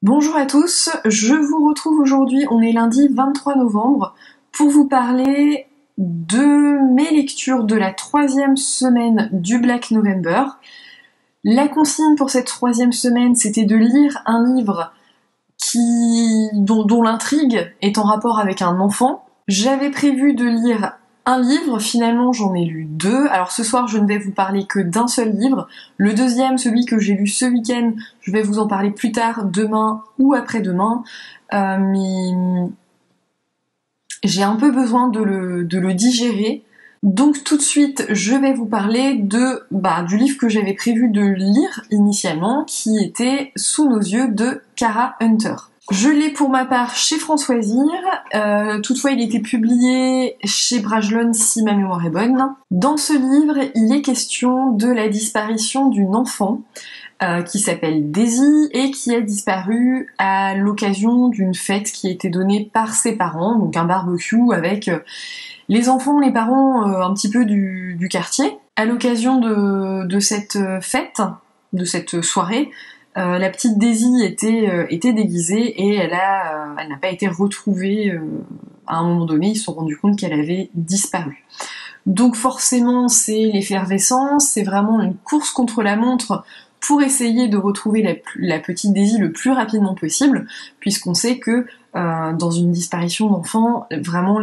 Bonjour à tous, je vous retrouve aujourd'hui, on est lundi 23 novembre, pour vous parler de mes lectures de la 3e semaine du Black November. La consigne pour cette 3e semaine, c'était de lire un livre dont l'intrigue est en rapport avec un enfant. J'avais prévu de lire un livre, finalement j'en ai lu 2. Alors ce soir je ne vais vous parler que d'un seul livre. Le deuxième, celui que j'ai lu ce week-end, je vais vous en parler plus tard, demain ou après-demain. Mais j'ai un peu besoin de le digérer. Donc tout de suite, je vais vous parler du livre que j'avais prévu de lire initialement, qui était Sous nos yeux de Kara Hunter. Je l'ai pour ma part chez Françoisir, toutefois il était publié chez Brajlon si ma mémoire est bonne. Dans ce livre, il est question de la disparition d'une enfant qui s'appelle Daisy et qui a disparu à l'occasion d'une fête qui a été donnée par ses parents, donc un barbecue avec les enfants, les parents un petit peu du quartier. À l'occasion de cette fête, de cette soirée, la petite Daisy était déguisée et elle n'a pas été retrouvée à un moment donné. Ils se sont rendus compte qu'elle avait disparu. Donc forcément, c'est l'effervescence, c'est vraiment une course contre la montre pour essayer de retrouver la petite Daisy le plus rapidement possible, puisqu'on sait que dans une disparition d'enfant, vraiment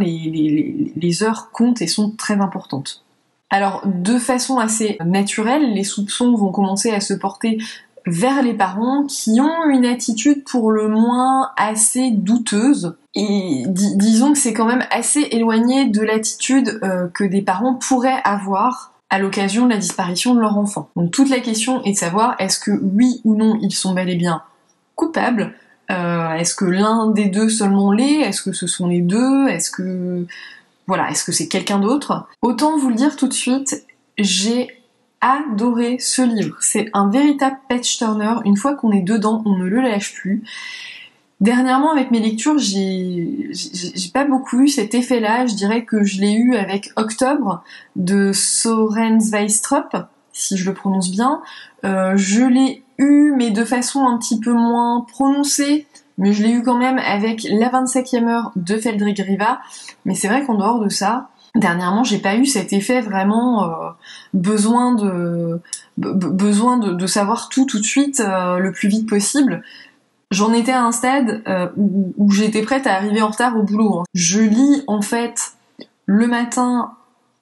les heures comptent et sont très importantes. Alors, de façon assez naturelle, les soupçons vont commencer à se porter vers les parents qui ont une attitude pour le moins assez douteuse. Et disons que c'est quand même assez éloigné de l'attitude que des parents pourraient avoir à l'occasion de la disparition de leur enfant. Donc toute la question est de savoir est-ce que oui ou non ils sont bel et bien coupables, est-ce que l'un des deux seulement l'est, est-ce que ce sont les deux, est-ce que c'est quelqu'un d'autre. Autant vous le dire tout de suite, j'ai adoré ce livre. C'est un véritable page turner. Une fois qu'on est dedans, on ne le lâche plus. Dernièrement, avec mes lectures, j'ai pas beaucoup eu cet effet-là. Je dirais que je l'ai eu avec Octobre de Søren Sveistrup, si je le prononce bien. Je l'ai eu, mais de façon un petit peu moins prononcée. Mais je l'ai eu quand même avec La 25e heure de Feldrik Riva. Mais c'est vrai qu'en dehors de ça, dernièrement, j'ai pas eu cet effet vraiment besoin de savoir tout de suite le plus vite possible. J'en étais à un stade où j'étais prête à arriver en retard au boulot. Je lis en fait le matin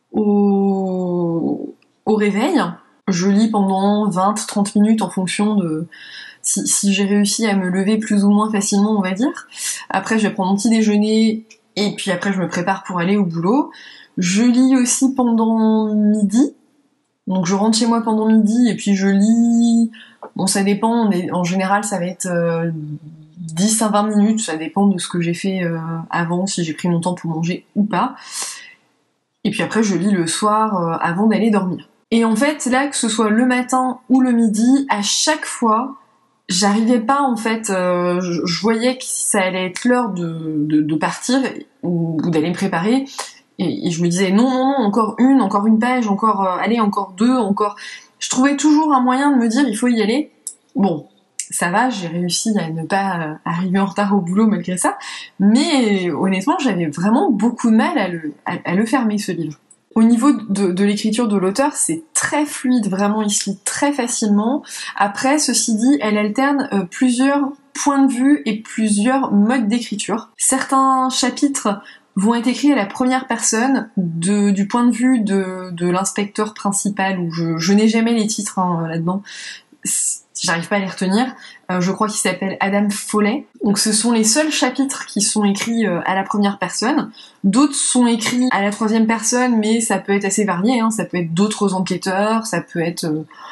au réveil. Je lis pendant 20-30 minutes en fonction de si j'ai réussi à me lever plus ou moins facilement, on va dire. Après, je vais prendre mon petit déjeuner et puis après, je me prépare pour aller au boulot. Je lis aussi pendant midi. Donc je rentre chez moi pendant midi et puis je lis... Bon, ça dépend, en général ça va être 10 à 20 minutes, ça dépend de ce que j'ai fait avant, si j'ai pris mon temps pour manger ou pas. Et puis après je lis le soir avant d'aller dormir. Et en fait, là, que ce soit le matin ou le midi, à chaque fois, j'arrivais pas en fait, je voyais que ça allait être l'heure de partir ou d'aller me préparer. Et je me disais non, encore une page, encore 2, encore... Je trouvais toujours un moyen de me dire il faut y aller. Bon, ça va, j'ai réussi à ne pas arriver en retard au boulot malgré ça, mais honnêtement, j'avais vraiment beaucoup de mal à le fermer, ce livre. Au niveau de l'écriture de l'auteur, c'est très fluide, vraiment, il se lit très facilement. Après, ceci dit, elle alterne plusieurs points de vue et plusieurs modes d'écriture. Certains chapitres vont être écrits à la première personne du point de vue de l'inspecteur principal, où je n'ai jamais les titres là-dedans, j'arrive pas à les retenir, je crois qu'il s'appelle Adam Foley. Donc ce sont les seuls chapitres qui sont écrits à la première personne. D'autres sont écrits à la 3e personne, mais ça peut être assez varié, ça peut être d'autres enquêteurs, ça peut être...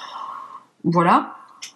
voilà.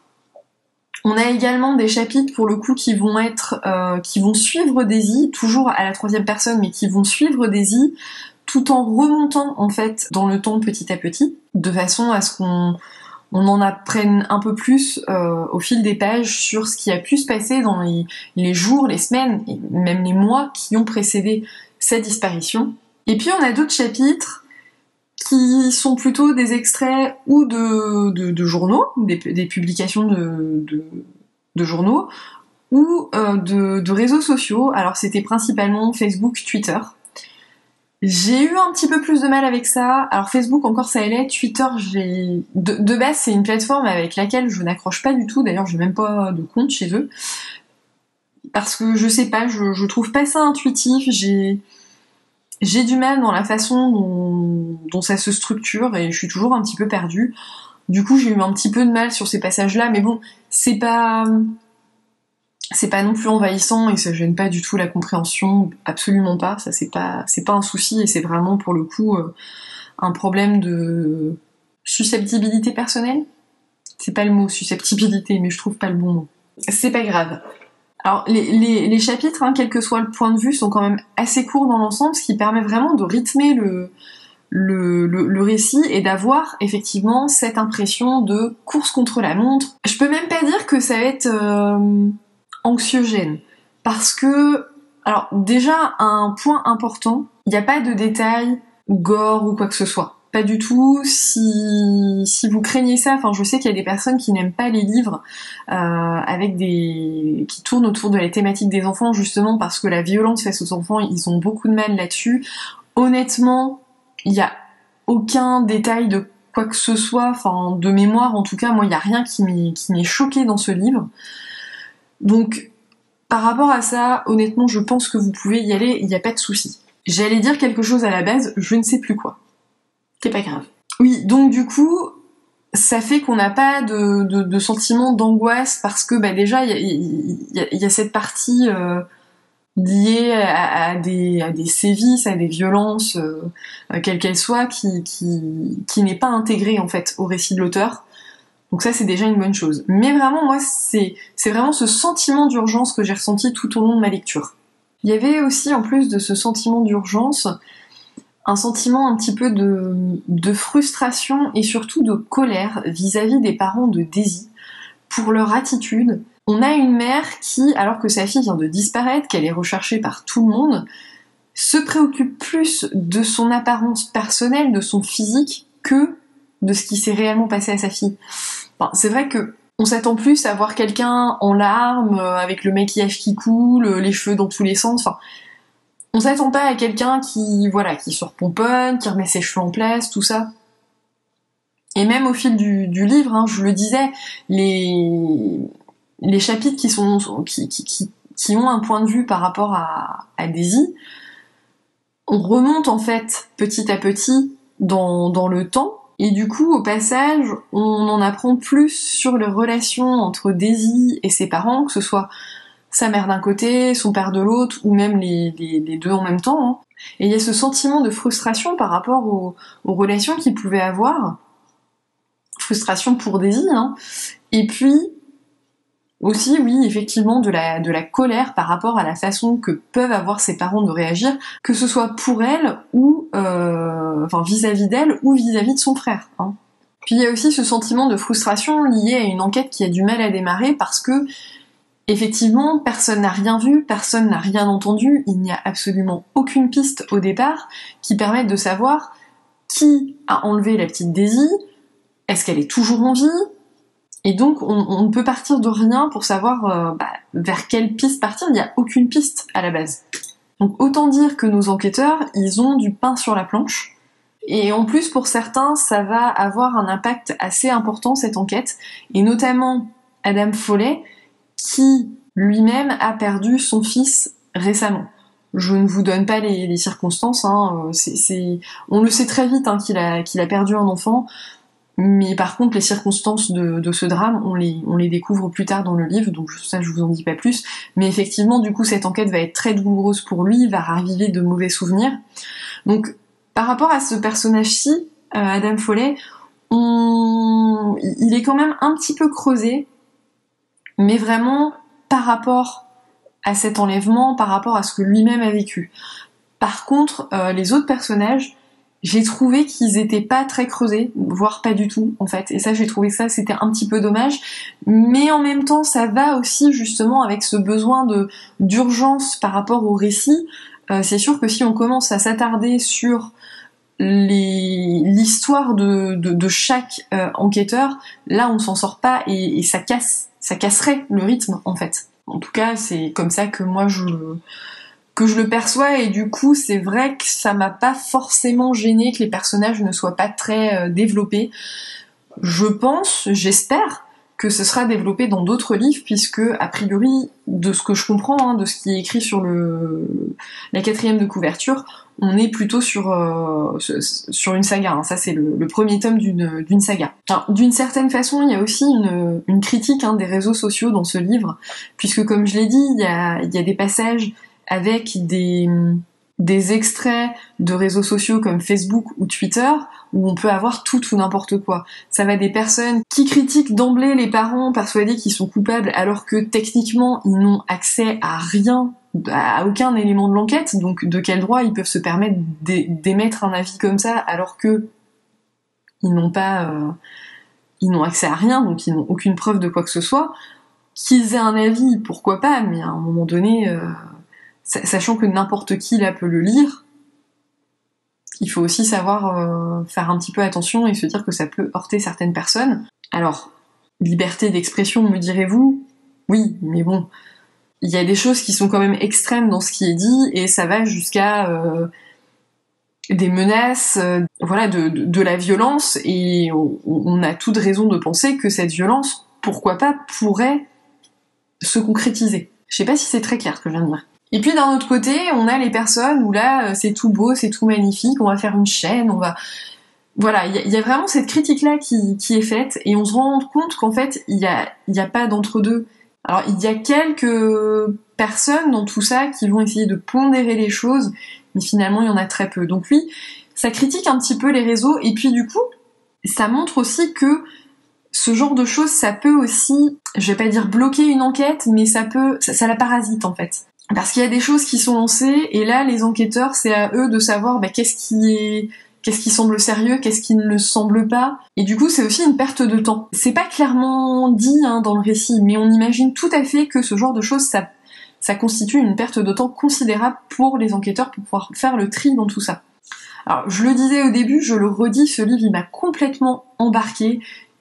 On a également des chapitres pour le coup qui vont suivre Daisy, toujours à la 3e personne, mais qui vont suivre Daisy, tout en remontant en fait dans le temps petit à petit, de façon à ce qu'on en apprenne un peu plus au fil des pages sur ce qui a pu se passer dans les jours, les semaines, et même les mois qui ont précédé sa disparition. Et puis on a d'autres chapitres qui sont plutôt des extraits ou de journaux, des publications de journaux, ou de réseaux sociaux. Alors c'était principalement Facebook, Twitter. J'ai eu un petit peu plus de mal avec ça. Alors Facebook encore ça allait, Twitter de base c'est une plateforme avec laquelle je n'accroche pas du tout, d'ailleurs j'ai même pas de compte chez eux. Parce que je sais pas, je trouve pas ça intuitif, j'ai du mal dans la façon dont ça se structure et je suis toujours un petit peu perdue. Du coup, j'ai eu un petit peu de mal sur ces passages-là, mais bon, c'est pas non plus envahissant et ça gêne pas du tout la compréhension, absolument pas. Ça c'est pas un souci et c'est vraiment pour le coup un problème de susceptibilité personnelle. C'est pas le mot susceptibilité, mais je trouve pas le bon mot. C'est pas grave. Alors les chapitres, quel que soit le point de vue, sont quand même assez courts dans l'ensemble, ce qui permet vraiment de rythmer le récit et d'avoir effectivement cette impression de course contre la montre. Je peux même pas dire que ça va être anxiogène, parce que, alors déjà un point important, il n'y a pas de détails ou gore ou quoi que ce soit. Pas du tout. Si vous craignez ça, enfin je sais qu'il y a des personnes qui n'aiment pas les livres qui tournent autour de la thématique des enfants justement parce que la violence face aux enfants, ils ont beaucoup de mal là-dessus. Honnêtement, il y a aucun détail de quoi que ce soit, enfin de mémoire en tout cas, moi il y a rien qui m'est choqué dans ce livre. Donc par rapport à ça, honnêtement, je pense que vous pouvez y aller, il n'y a pas de souci. J'allais dire quelque chose à la base, je ne sais plus quoi. C'est pas grave. Oui, donc du coup, ça fait qu'on n'a pas de sentiment d'angoisse parce que déjà il y a cette partie liée à des sévices, à des violences, quelles qu'elles soient, qui n'est pas intégrée en fait au récit de l'auteur. Donc ça c'est déjà une bonne chose. Mais vraiment moi c'est vraiment ce sentiment d'urgence que j'ai ressenti tout au long de ma lecture. Il y avait aussi en plus de ce sentiment d'urgence un sentiment un petit peu de frustration et surtout de colère vis-à-vis des parents de Daisy pour leur attitude. On a une mère qui, alors que sa fille vient de disparaître, qu'elle est recherchée par tout le monde, se préoccupe plus de son apparence personnelle, de son physique, que de ce qui s'est réellement passé à sa fille. Enfin, c'est vrai que on s'attend plus à voir quelqu'un en larmes, avec le maquillage qui coule, les cheveux dans tous les sens, enfin... On s'attend pas à quelqu'un qui se repomponne, qui remet ses cheveux en place, tout ça. Et même au fil du livre, je le disais, les chapitres qui ont un point de vue par rapport à Daisy, on remonte en fait petit à petit dans le temps, et du coup, au passage, on en apprend plus sur les relations entre Daisy et ses parents, que ce soit sa mère d'un côté, son père de l'autre, ou même les deux en même temps. Et il y a ce sentiment de frustration par rapport aux relations qu'il pouvait avoir. Frustration pour Daisy, Et puis, aussi, oui, effectivement, de la colère par rapport à la façon que peuvent avoir ses parents de réagir, que ce soit pour elle, ou vis-à-vis d'elle, ou vis-à-vis de son frère. Puis il y a aussi ce sentiment de frustration lié à une enquête qui a du mal à démarrer, parce que effectivement, personne n'a rien vu, personne n'a rien entendu, il n'y a absolument aucune piste au départ qui permette de savoir qui a enlevé la petite Daisy, est-ce qu'elle est toujours en vie, et donc on ne peut partir de rien pour savoir vers quelle piste partir, il n'y a aucune piste à la base. Donc autant dire que nos enquêteurs, ils ont du pain sur la planche, et en plus pour certains, ça va avoir un impact assez important cette enquête, et notamment Adam Foley, qui lui-même a perdu son fils récemment. Je ne vous donne pas les circonstances, on le sait très vite qu'il a perdu un enfant, mais par contre les circonstances de ce drame, on les découvre plus tard dans le livre, donc ça je vous en dis pas plus, mais effectivement du coup cette enquête va être très douloureuse pour lui, il va raviver de mauvais souvenirs. Donc par rapport à ce personnage-ci, Adam Foley, il est quand même un petit peu creusé, mais vraiment par rapport à cet enlèvement, par rapport à ce que lui-même a vécu. Par contre, les autres personnages, j'ai trouvé qu'ils étaient pas très creusés, voire pas du tout, en fait. Et ça, j'ai trouvé ça, c'était un petit peu dommage. Mais en même temps, ça va aussi, justement, avec ce besoin d'urgence par rapport au récit. C'est sûr que si on commence à s'attarder sur l'histoire de chaque enquêteur, là, on s'en sort pas et ça casserait le rythme, en fait. En tout cas, c'est comme ça que moi je le perçois, et du coup c'est vrai que ça m'a pas forcément gêné que les personnages ne soient pas très développés. Je pense, j'espère que ce sera développé dans d'autres livres, puisque a priori, de ce que je comprends, hein, de ce qui est écrit sur la 4e de couverture, on est plutôt sur une saga, hein. Ça c'est le premier tome d'une saga. Alors, d'une certaine façon, il y a aussi une critique, hein, des réseaux sociaux dans ce livre, puisque comme je l'ai dit, il y a des passages avec des extraits de réseaux sociaux comme Facebook ou Twitter, où on peut avoir tout ou n'importe quoi. Ça va des personnes qui critiquent d'emblée les parents persuadés qu'ils sont coupables, alors que techniquement ils n'ont accès à rien, à aucun élément de l'enquête, donc de quel droit ils peuvent se permettre d'émettre un avis comme ça, alors que ils n'ont accès à rien, donc ils n'ont aucune preuve de quoi que ce soit. Qu'ils aient un avis, pourquoi pas, mais à un moment donné, sachant que n'importe qui là peut le lire, il faut aussi savoir faire un petit peu attention et se dire que ça peut heurter certaines personnes. Alors, liberté d'expression, me direz-vous? Oui, mais bon, il y a des choses qui sont quand même extrêmes dans ce qui est dit, et ça va jusqu'à des menaces, voilà, de la violence, et on a toute raison de penser que cette violence, pourquoi pas, pourrait se concrétiser. Je sais pas si c'est très clair ce que je viens de dire. Et puis d'un autre côté, on a les personnes où là, c'est tout beau, c'est tout magnifique, on va faire une chaîne, on va... Voilà, il y a vraiment cette critique-là qui est faite, et on se rend compte qu'en fait, il y a pas d'entre-deux. Alors, il y a quelques personnes dans tout ça qui vont essayer de pondérer les choses, mais finalement, il y en a très peu. Donc oui, ça critique un petit peu les réseaux, et puis du coup, ça montre aussi que ce genre de choses, ça peut aussi, je vais pas dire bloquer une enquête, mais ça la parasite en fait. Parce qu'il y a des choses qui sont lancées, et là, les enquêteurs, c'est à eux de savoir qu'est-ce qui semble sérieux, qu'est-ce qui ne le semble pas. Et du coup, c'est aussi une perte de temps. C'est pas clairement dit, hein, dans le récit, mais on imagine tout à fait que ce genre de choses, ça constitue une perte de temps considérable pour les enquêteurs pour pouvoir faire le tri dans tout ça. Alors, je le disais au début, je le redis, ce livre, il m'a complètement embarquée.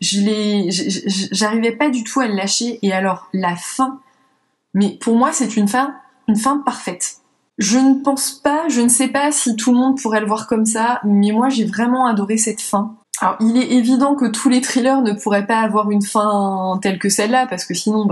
J'arrivais pas du tout à le lâcher, et alors, la fin, mais pour moi, c'est une fin parfaite. Je ne sais pas si tout le monde pourrait le voir comme ça, mais moi j'ai vraiment adoré cette fin. Alors il est évident que tous les thrillers ne pourraient pas avoir une fin telle que celle-là, parce que sinon,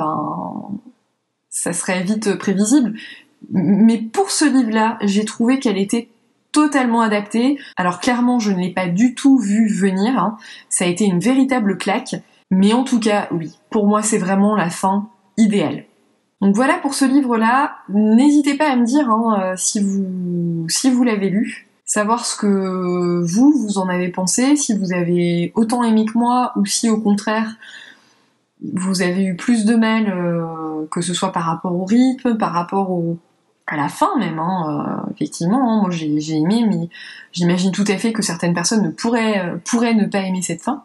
ça serait vite prévisible. Mais pour ce livre-là, j'ai trouvé qu'elle était totalement adaptée. Alors clairement, je ne l'ai pas du tout vu venir, hein. Ça a été une véritable claque. Mais en tout cas, oui, pour moi c'est vraiment la fin idéale. Donc voilà pour ce livre-là. N'hésitez pas à me dire, hein, si vous l'avez lu, savoir ce que vous en avez pensé, si vous avez autant aimé que moi, ou si au contraire vous avez eu plus de mal, que ce soit par rapport au rythme, par rapport à la fin même, hein, effectivement, hein, moi j'ai aimé, mais j'imagine tout à fait que certaines personnes pourraient ne pas aimer cette fin.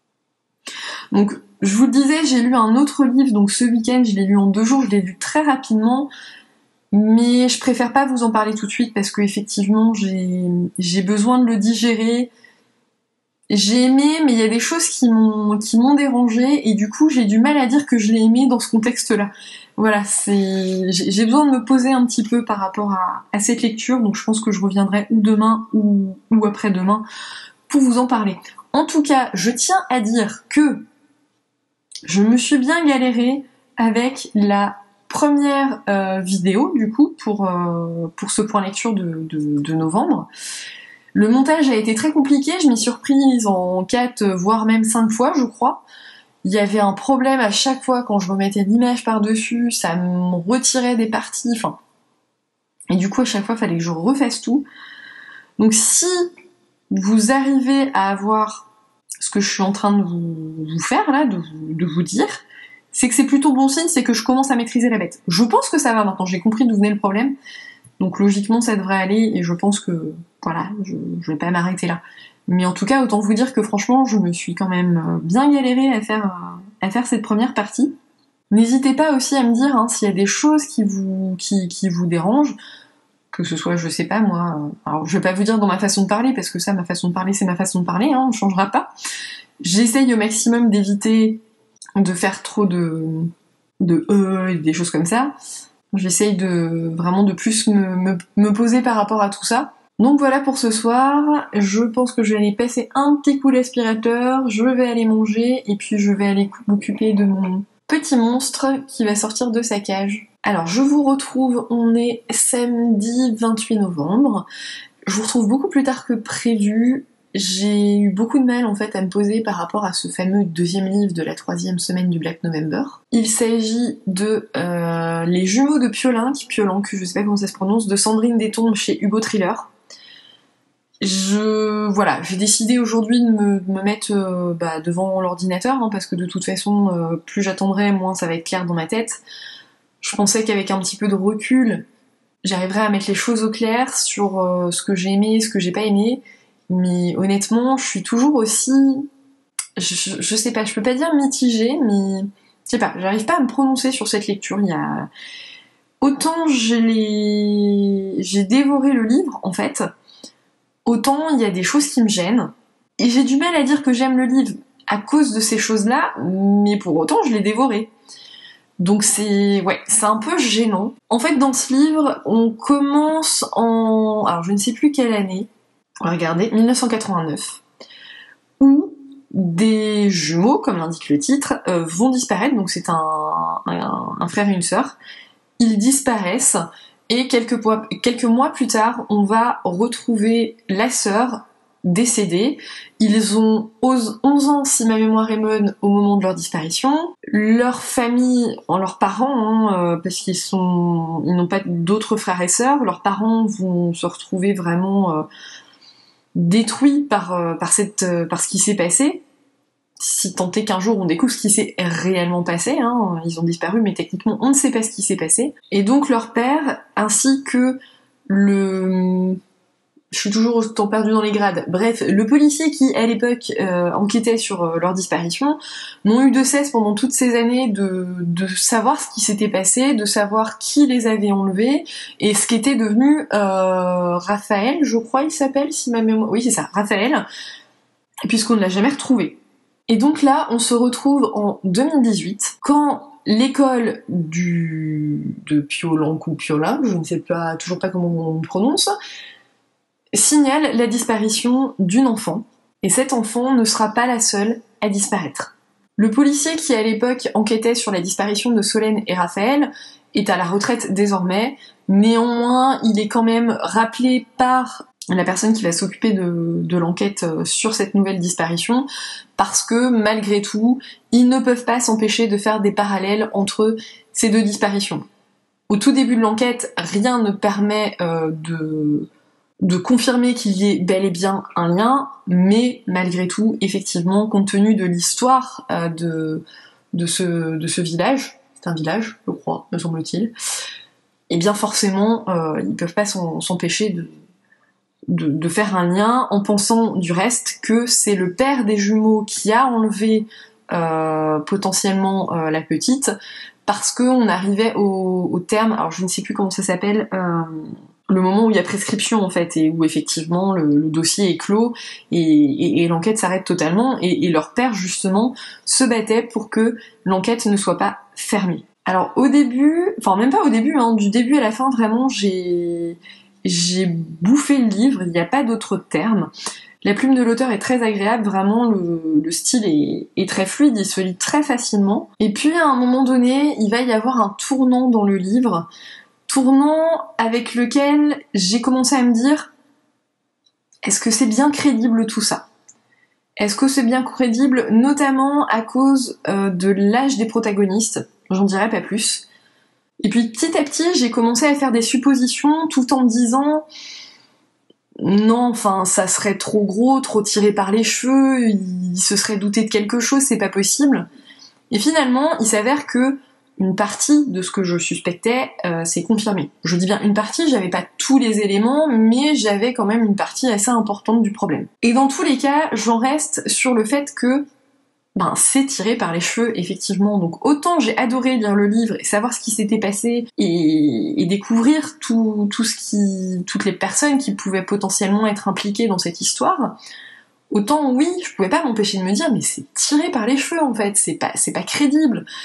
Donc je vous le disais, j'ai lu un autre livre, donc ce week-end, je l'ai lu en 2 jours, je l'ai lu très rapidement, mais je préfère pas vous en parler tout de suite parce que effectivement j'ai besoin de le digérer. J'ai aimé, mais il y a des choses qui m'ont dérangée, et du coup j'ai du mal à dire que je l'ai aimé dans ce contexte-là. Voilà, j'ai besoin de me poser un petit peu par rapport à cette lecture, donc je pense que je reviendrai ou demain ou après-demain pour vous en parler. En tout cas, je tiens à dire que je me suis bien galérée avec la première vidéo, du coup, pour ce point lecture de novembre. Le montage a été très compliqué, je m'y suis reprise en 4, voire même 5 fois, je crois. Il y avait un problème à chaque fois quand je remettais l'image par-dessus, ça me retirait des parties, enfin... Et du coup, à chaque fois, il fallait que je refasse tout. Donc si vous arrivez à avoir ce que je suis en train de vous faire là, de vous dire, c'est que c'est plutôt bon signe, c'est que je commence à maîtriser la bête. Je pense que ça va maintenant, j'ai compris d'où venait le problème, donc logiquement ça devrait aller, et je pense que, voilà, je vais pas m'arrêter là. Mais en tout cas, autant vous dire que franchement, je me suis quand même bien galérée à faire cette première partie. N'hésitez pas aussi à me dire, hein, s'il y a des choses qui vous dérangent, que ce soit, je sais pas moi, alors je vais pas vous dire dans ma façon de parler, parce que ça, ma façon de parler, c'est ma façon de parler, hein, on changera pas. J'essaye au maximum d'éviter de faire trop de des choses comme ça. J'essaye de vraiment de plus me poser par rapport à tout ça. Donc voilà pour ce soir, je pense que je vais aller passer un petit coup d'aspirateur, je vais aller manger et puis je vais aller m'occuper de mon petit monstre qui va sortir de sa cage. Alors je vous retrouve, on est samedi 28 novembre, je vous retrouve beaucoup plus tard que prévu. J'ai eu beaucoup de mal en fait à me poser par rapport à ce fameux deuxième livre de la 3e semaine du Black November. Il s'agit de Les Jumeaux de Piolenc, que je sais pas comment ça se prononce, de Sandrine Détombes chez Hugo Thriller. J'ai décidé aujourd'hui de me mettre devant l'ordinateur, hein, parce que de toute façon, plus j'attendrai, moins ça va être clair dans ma tête. Je pensais qu'avec un petit peu de recul, j'arriverais à mettre les choses au clair sur ce que j'ai aimé, ce que j'ai pas aimé. Mais honnêtement, je suis toujours aussi... Je sais pas, je peux pas dire mitigée, mais... Je sais pas, j'arrive pas à me prononcer sur cette lecture. Autant j'ai dévoré le livre, en fait, autant il y a des choses qui me gênent. Et j'ai du mal à dire que j'aime le livre à cause de ces choses-là, mais pour autant, je l'ai dévoré. Donc c'est un peu gênant. En fait, dans ce livre, on commence en... Alors, je ne sais plus quelle année. Regardez, 1989, où des jumeaux, comme l'indique le titre, vont disparaître. Donc c'est un frère et une sœur. Ils disparaissent et quelques mois plus tard, on va retrouver la sœur décédée. Ils ont 11 ans, si ma mémoire est bonne, au moment de leur disparition. Leur famille, leurs parents, parce qu'ils n'ont pas d'autres frères et sœurs, leurs parents vont se retrouver vraiment... détruits par ce qui s'est passé, si tant est qu'un jour on découvre ce qui s'est réellement passé, hein. Ils ont disparu mais techniquement on ne sait pas ce qui s'est passé, et donc leur père ainsi que je suis toujours autant perdue dans les grades. Bref, le policier qui, à l'époque, enquêtait sur leur disparition, n'ont eu de cesse pendant toutes ces années de savoir ce qui s'était passé, de savoir qui les avait enlevés, et ce qu'était devenu Raphaël, je crois il s'appelle, si ma mémoire... Oui, c'est ça, Raphaël, puisqu'on ne l'a jamais retrouvé. Et donc là, on se retrouve en 2018, quand l'école de Piolenc ou Piolenc, je ne sais toujours pas comment on prononce, signale la disparition d'une enfant, et cette enfant ne sera pas la seule à disparaître. Le policier qui à l'époque enquêtait sur la disparition de Solène et Raphaël est à la retraite désormais, néanmoins il est quand même rappelé par la personne qui va s'occuper de l'enquête sur cette nouvelle disparition, parce que malgré tout, ils ne peuvent pas s'empêcher de faire des parallèles entre ces deux disparitions. Au tout début de l'enquête, rien ne permet de confirmer qu'il y ait bel et bien un lien, mais malgré tout, effectivement, compte tenu de l'histoire de ce village, c'est un village, je crois, me semble-t-il, et bien forcément, ils peuvent pas s'empêcher de faire un lien, en pensant du reste que c'est le père des jumeaux qui a enlevé potentiellement la petite, parce qu'on arrivait au terme, alors je ne sais plus comment ça s'appelle, le moment où il y a prescription en fait, et où effectivement le dossier est clos et l'enquête s'arrête totalement, et leur père justement se battait pour que l'enquête ne soit pas fermée. Alors au début, enfin même pas au début, hein, du début à la fin vraiment j'ai bouffé le livre, il n'y a pas d'autre terme. La plume de l'auteur est très agréable, vraiment le style est très fluide, il se lit très facilement. Et puis à un moment donné, il va y avoir un tournant dans le livre, tournant avec lequel j'ai commencé à me dire, est-ce que c'est bien crédible tout ça ? Est-ce que c'est bien crédible, notamment à cause de l'âge des protagonistes ? J'en dirai pas plus. Et puis petit à petit, j'ai commencé à faire des suppositions tout en me disant non, enfin, ça serait trop gros, trop tiré par les cheveux, il se serait douté de quelque chose, c'est pas possible. Et finalement, il s'avère que une partie de ce que je suspectais s'est confirmée. Je dis bien une partie, j'avais pas tous les éléments, mais j'avais quand même une partie assez importante du problème. Et dans tous les cas, j'en reste sur le fait que c'est tiré par les cheveux, effectivement. Donc autant j'ai adoré lire le livre et savoir ce qui s'était passé et découvrir toutes les personnes qui pouvaient potentiellement être impliquées dans cette histoire, autant oui, je pouvais pas m'empêcher de me dire mais c'est tiré par les cheveux en fait, c'est pas crédible.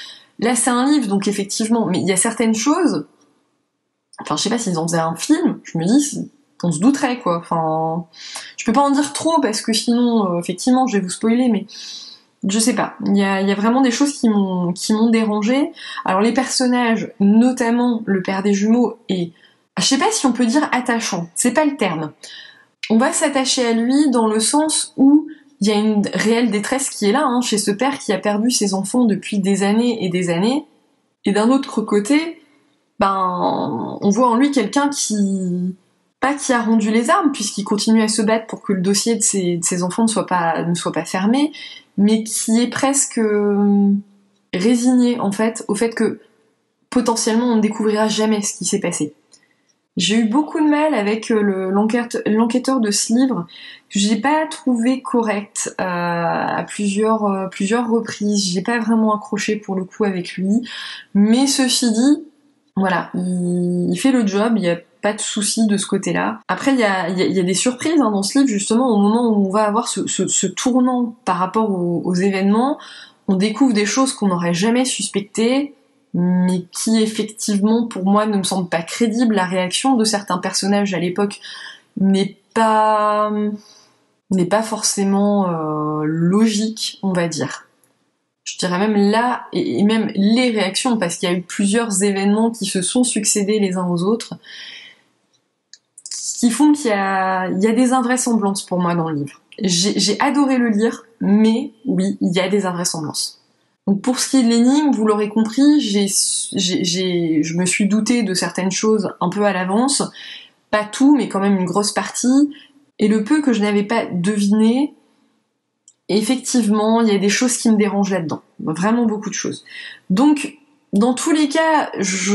Là c'est un livre, donc effectivement, mais il y a certaines choses, enfin je sais pas s'ils en faisaient un film, je me dis, on se douterait quoi, enfin, je peux pas en dire trop parce que sinon, effectivement, je vais vous spoiler, mais je sais pas, il y a vraiment des choses qui m'ont dérangée. Alors les personnages, notamment le père des jumeaux, est, je sais pas si on peut dire attachant, c'est pas le terme. On va s'attacher à lui dans le sens où il y a une réelle détresse qui est là, hein, chez ce père qui a perdu ses enfants depuis des années et des années. Et d'un autre côté, on voit en lui quelqu'un qui, pas qui a rendu les armes, puisqu'il continue à se battre pour que le dossier de ses enfants ne soit pas fermé, mais qui est presque résigné, en fait, au fait que potentiellement on ne découvrira jamais ce qui s'est passé. J'ai eu beaucoup de mal avec l'enquêteur de ce livre, que j'ai pas trouvé correct à plusieurs reprises. J'ai pas vraiment accroché pour le coup avec lui, mais ceci dit, voilà, il fait le job, il y a pas de souci de ce côté-là. Après, il y a des surprises hein, dans ce livre, justement, au moment où on va avoir ce tournant par rapport aux événements, on découvre des choses qu'on n'aurait jamais suspectées, mais qui effectivement pour moi ne me semble pas crédible. La réaction de certains personnages à l'époque n'est pas forcément logique, on va dire. Je dirais même là, et même les réactions, parce qu'il y a eu plusieurs événements qui se sont succédés les uns aux autres, qui font qu'il y a des invraisemblances pour moi dans le livre. J'ai adoré le lire, mais oui, il y a des invraisemblances. Donc pour ce qui est de l'énigme, vous l'aurez compris, je me suis doutée de certaines choses un peu à l'avance, pas tout, mais quand même une grosse partie, et le peu que je n'avais pas deviné, effectivement, il y a des choses qui me dérangent là-dedans, vraiment beaucoup de choses. Donc, dans tous les cas,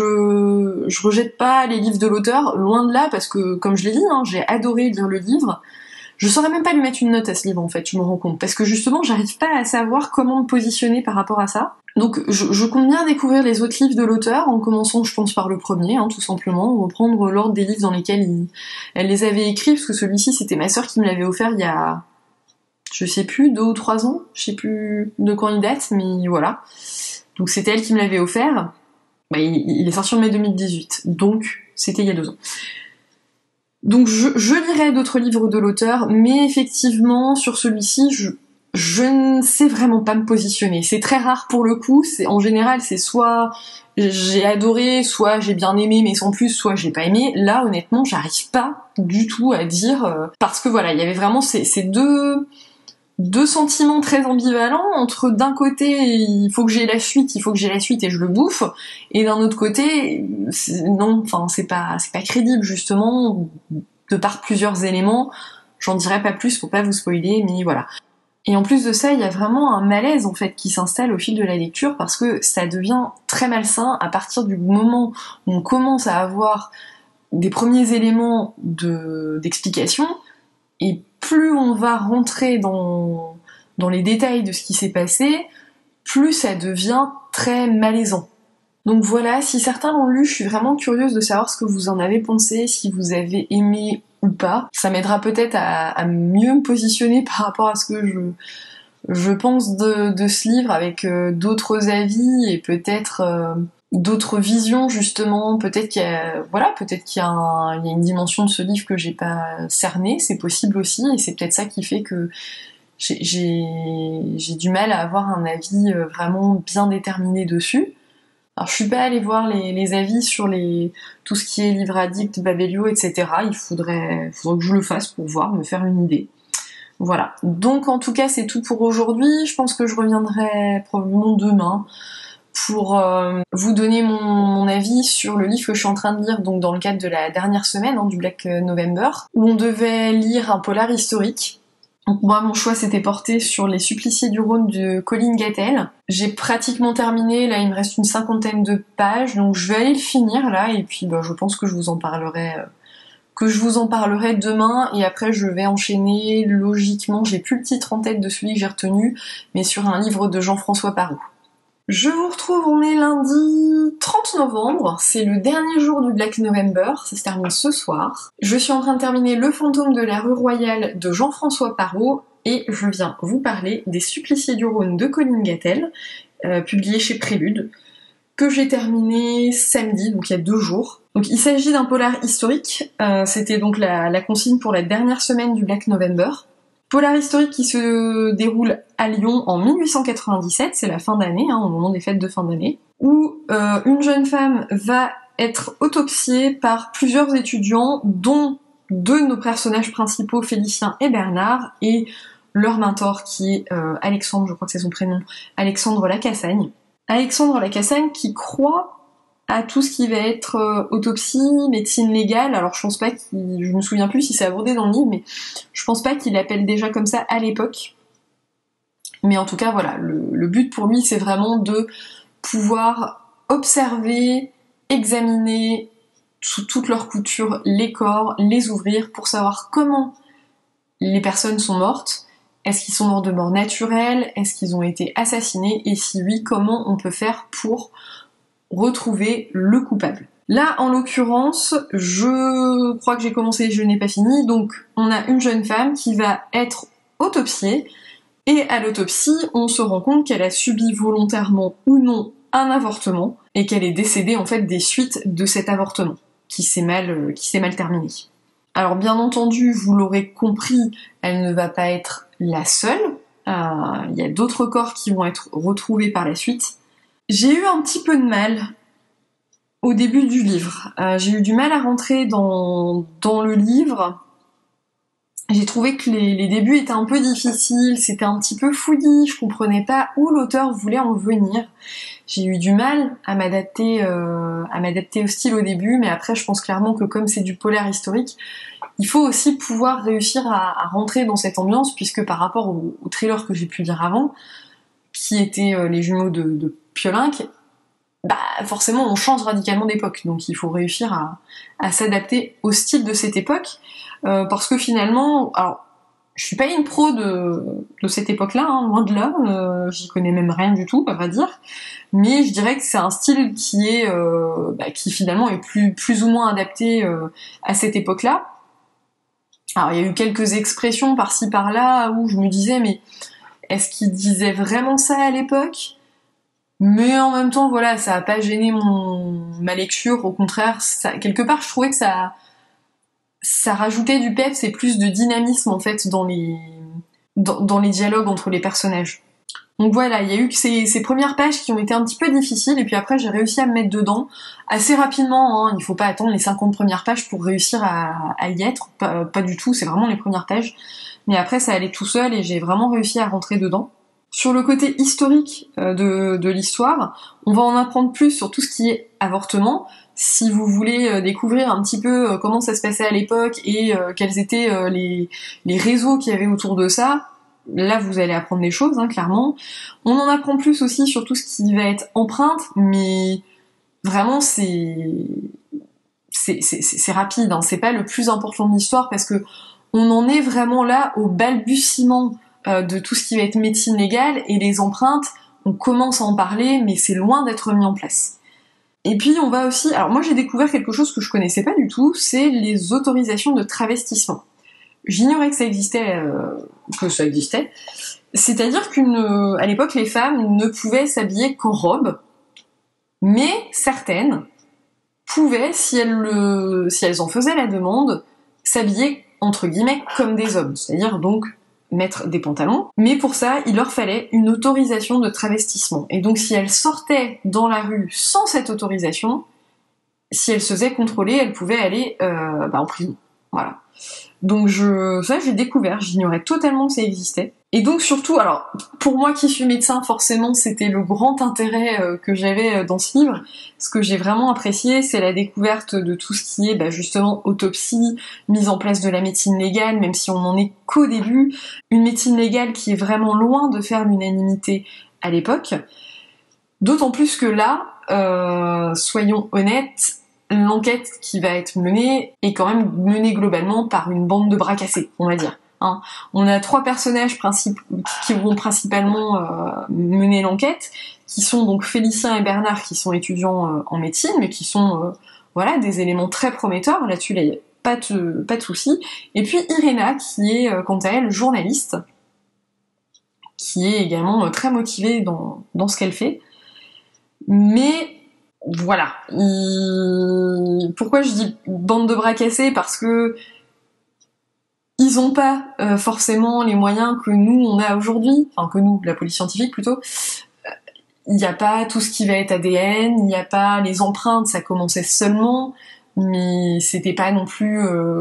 je rejette pas les livres de l'auteur, loin de là, parce que, comme je l'ai dit, hein, j'ai adoré lire le livre. Je saurais même pas lui mettre une note à ce livre en fait, je me rends compte, parce que justement j'arrive pas à savoir comment me positionner par rapport à ça. Donc je compte bien découvrir les autres livres de l'auteur, en commençant je pense par le premier, hein, tout simplement, reprendre l'ordre des livres dans lesquels elle les avait écrits, parce que celui-ci c'était ma sœur qui me l'avait offert il y a, je sais plus, 2 ou 3 ans, je sais plus de quand il date, mais voilà. Donc c'était elle qui me l'avait offert, il est sorti en mai 2018, donc c'était il y a 2 ans. Donc je lirai d'autres livres de l'auteur, mais effectivement, sur celui-ci, je ne sais vraiment pas me positionner. C'est très rare pour le coup, en général, c'est soit j'ai adoré, soit j'ai bien aimé, mais sans plus, soit j'ai pas aimé. Là, honnêtement, j'arrive pas du tout à dire, parce que voilà, il y avait vraiment ces deux sentiments très ambivalents entre d'un côté il faut que j'ai la suite et je le bouffe, et d'un autre côté non, enfin c'est pas crédible justement de par plusieurs éléments. J'en dirai pas plus pour pas vous spoiler, mais voilà. Et en plus de ça, il y a vraiment un malaise en fait qui s'installe au fil de la lecture, parce que ça devient très malsain à partir du moment où on commence à avoir des premiers éléments d'explication, et plus on va rentrer dans les détails de ce qui s'est passé, plus ça devient très malaisant. Donc voilà, si certains l'ont lu, je suis vraiment curieuse de savoir ce que vous en avez pensé, si vous avez aimé ou pas. Ça m'aidera peut-être à mieux me positionner par rapport à ce que je pense de ce livre, avec d'autres avis et peut-être d'autres visions justement. Peut-être qu'il y a, il y a une dimension de ce livre que j'ai pas cernée, c'est possible aussi, et c'est peut-être ça qui fait que j'ai du mal à avoir un avis vraiment bien déterminé dessus. Alors je suis pas allée voir les avis sur tout ce qui est livre addict, Babelio, etc. Il faudrait que je le fasse pour voir, me faire une idée. Voilà. Donc en tout cas c'est tout pour aujourd'hui. Je pense que je reviendrai probablement demain pour vous donner mon avis sur le livre que je suis en train de lire, donc dans le cadre de la dernière semaine du Black November, où on devait lire un polar historique. Donc moi, mon choix s'était porté sur Les Suppliciés du Rhône de Colin Gattel. J'ai pratiquement terminé, là il me reste une 50aine de pages, donc je vais aller le finir là, et puis je pense que je vous en parlerai demain, et après je vais enchaîner logiquement, j'ai plus le titre en tête de celui que j'ai retenu, mais sur un livre de Jean-François Parrou. Je vous retrouve, on est lundi 30 novembre, c'est le dernier jour du Black November, ça se termine ce soir. Je suis en train de terminer Le fantôme de la rue Royale de Jean-François Parrot, et je viens vous parler des Suppliciés du Rhône de Colin Gattel, publié chez Prélude. que j'ai terminé samedi, donc il y a 2 jours. Donc il s'agit d'un polar historique, c'était donc la consigne pour la dernière semaine du Black November. Polar historique qui se déroule à Lyon en 1897, c'est la fin d'année, au moment des fêtes de fin d'année, où une jeune femme va être autopsiée par plusieurs étudiants, dont 2 de nos personnages principaux, Félicien et Bernard, et leur mentor qui est Alexandre, je crois que c'est son prénom, Alexandre Lacassagne. Alexandre Lacassagne qui croit à tout ce qui va être autopsie, médecine légale. Alors je me souviens plus si c'est abordé dans le livre, mais je pense pas qu'il l'appelle déjà comme ça à l'époque. Mais en tout cas, voilà, le but pour lui, c'est vraiment de pouvoir observer, examiner sous toutes leurs coutures les corps, les ouvrir pour savoir comment les personnes sont mortes. Est-ce qu'ils sont morts de mort naturelle? Est-ce qu'ils ont été assassinés? Et si oui, comment on peut faire pour retrouver le coupable? Là, en l'occurrence, je crois que j'ai commencé, je n'ai pas fini. Donc, on a une jeune femme qui va être autopsiée. Et à l'autopsie, on se rend compte qu'elle a subi volontairement ou non un avortement et qu'elle est décédée en fait des suites de cet avortement qui s'est mal terminé. Alors bien entendu, vous l'aurez compris, elle ne va pas être la seule. Il y a d'autres corps qui vont être retrouvés par la suite. J'ai eu un petit peu de mal au début du livre. J'ai eu du mal à rentrer dans le livre. J'ai trouvé que les débuts étaient un peu difficiles, c'était un petit peu fouillis, je comprenais pas où l'auteur voulait en venir. J'ai eu du mal à m'adapter au style au début, mais après je pense clairement que comme c'est du polar historique, il faut aussi pouvoir réussir à rentrer dans cette ambiance, puisque par rapport au thriller que j'ai pu lire avant, qui était Les Jumeaux de Piolinck, bah forcément on change radicalement d'époque, donc il faut réussir à s'adapter au style de cette époque, parce que finalement, alors je suis pas une pro de cette époque-là, loin de là, j'y connais même rien du tout, à vrai dire, mais je dirais que c'est un style qui finalement est plus ou moins adapté à cette époque-là. Alors il y a eu quelques expressions par-ci par-là où je me disais mais est-ce qu'il disait vraiment ça à l'époque ? Mais en même temps, voilà, ça a pas gêné ma lecture, au contraire, quelque part, je trouvais que ça rajoutait du peps et plus de dynamisme, en fait, dans les dialogues entre les personnages. Donc voilà, il y a eu que ces premières pages qui ont été un petit peu difficiles, et puis après, j'ai réussi à me mettre dedans assez rapidement, il faut pas attendre les 50 premières pages pour réussir à y être, pas du tout, c'est vraiment les premières pages. Mais après, ça allait tout seul, et j'ai vraiment réussi à rentrer dedans. Sur le côté historique de l'histoire, on va en apprendre plus sur tout ce qui est avortement. Si vous voulez découvrir un petit peu comment ça se passait à l'époque et quels étaient les réseaux qu'il y avait autour de ça, là vous allez apprendre des choses, clairement. On en apprend plus aussi sur tout ce qui va être empreinte, mais vraiment c'est rapide, c'est pas le plus important de l'histoire parce que on en est vraiment là au balbutiement de tout ce qui va être médecine légale, et les empreintes, on commence à en parler, mais c'est loin d'être mis en place. Et puis on va aussi... Alors moi j'ai découvert quelque chose que je connaissais pas du tout, c'est les autorisations de travestissement. J'ignorais que ça existait, C'est-à-dire qu'à l'époque, les femmes ne pouvaient s'habiller qu'en robe, mais certaines pouvaient, si elles en faisaient la demande, s'habiller, entre guillemets, comme des hommes. C'est-à-dire donc mettre des pantalons, mais pour ça, il leur fallait une autorisation de travestissement. Et donc, si elles sortaient dans la rue sans cette autorisation, si elles se faisaient contrôler, elles pouvaient aller en prison. Voilà. Donc ça, j'ai découvert, j'ignorais totalement que ça existait. Et donc surtout, alors, pour moi qui suis médecin, forcément, c'était le grand intérêt que j'avais dans ce livre. Ce que j'ai vraiment apprécié, c'est la découverte de tout ce qui est justement autopsie, mise en place de la médecine légale, même si on n'en est qu'au début. Une médecine légale qui est vraiment loin de faire l'unanimité à l'époque. D'autant plus que là, soyons honnêtes, l'enquête qui va être menée est quand même menée globalement par une bande de bras cassés, on va dire. On a 3 personnages qui vont principalement mener l'enquête, qui sont donc Félicien et Bernard, qui sont étudiants en médecine, mais qui sont des éléments très prometteurs. Là-dessus, il n'y a pas de souci. Et puis Iréna, qui est quant à elle journaliste, qui est également très motivée dans ce qu'elle fait. Mais voilà. Pourquoi je dis bande de bras cassés? Parce que ils ont pas forcément les moyens que nous on a aujourd'hui, enfin que nous, la police scientifique plutôt. Il n'y a pas tout ce qui va être ADN, il n'y a pas les empreintes, ça commençait seulement, mais c'était pas non plus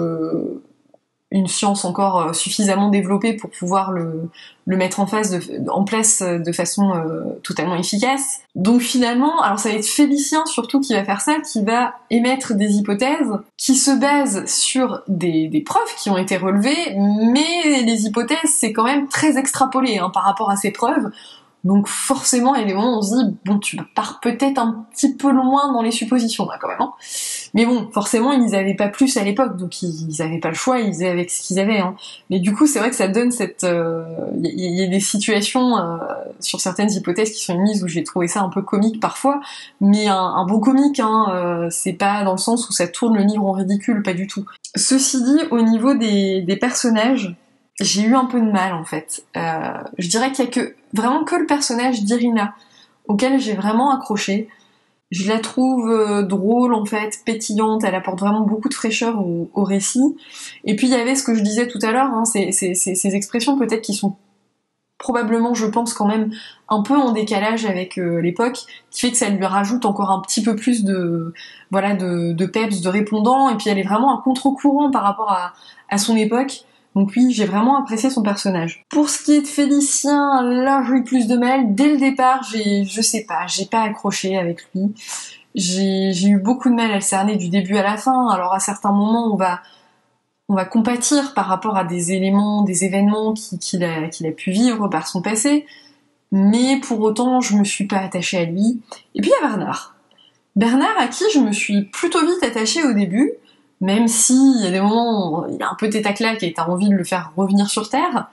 une science encore suffisamment développée pour pouvoir le mettre en place de façon totalement efficace. Donc finalement, alors ça va être Félicien surtout qui va faire ça, qui va émettre des hypothèses qui se basent sur des preuves qui ont été relevées, mais les hypothèses c'est quand même très extrapolé par rapport à ces preuves. Donc forcément, il y a des moments où on se dit, bon, tu pars peut-être un petit peu loin dans les suppositions, là, quand même. Mais bon, forcément, ils avaient pas plus à l'époque, donc ils avaient pas le choix, ils faisaient avec ce qu'ils avaient. Mais du coup, c'est vrai que ça donne cette... Il y a des situations sur certaines hypothèses qui sont émises où j'ai trouvé ça un peu comique parfois, mais un bon comique, c'est pas dans le sens où ça tourne le livre en ridicule, pas du tout. Ceci dit, au niveau des personnages, j'ai eu un peu de mal en fait. Je dirais qu'il y a vraiment que le personnage d'Irina auquel j'ai vraiment accroché. Je la trouve drôle en fait, pétillante, elle apporte vraiment beaucoup de fraîcheur au récit. Et puis il y avait ce que je disais tout à l'heure, ces expressions peut-être qui sont probablement, je pense quand même, un peu en décalage avec l'époque, qui fait que ça lui rajoute encore un petit peu plus de peps, de répondants, et puis elle est vraiment un contre-courant par rapport à son époque. Donc oui, j'ai vraiment apprécié son personnage. Pour ce qui est de Félicien, là j'ai eu plus de mal. Dès le départ, j'ai pas accroché avec lui. J'ai eu beaucoup de mal à le cerner du début à la fin. Alors à certains moments, on va compatir par rapport à des éléments, des événements qu'il a pu vivre par son passé. Mais pour autant, je me suis pas attachée à lui. Et puis il y a Bernard. Bernard à qui je me suis plutôt vite attachée au début. Même si il y a des moments où il y a un peu tête à claque et t'as envie de le faire revenir sur Terre.